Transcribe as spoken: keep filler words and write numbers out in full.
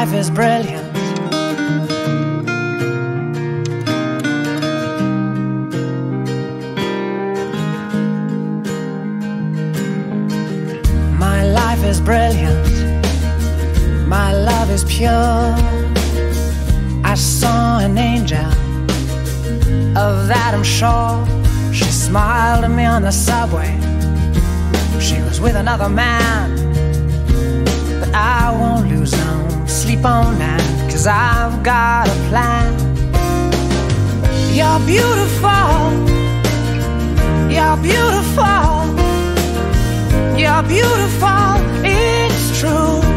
life is brilliant. My life is brilliant. My love is pure. I saw an angel, of that I'm sure. She smiled at me on the subway. She was with another man, but I won't lose no sleep on that, 'cause I've got a plan. You're beautiful. You're beautiful. You're beautiful. It's true.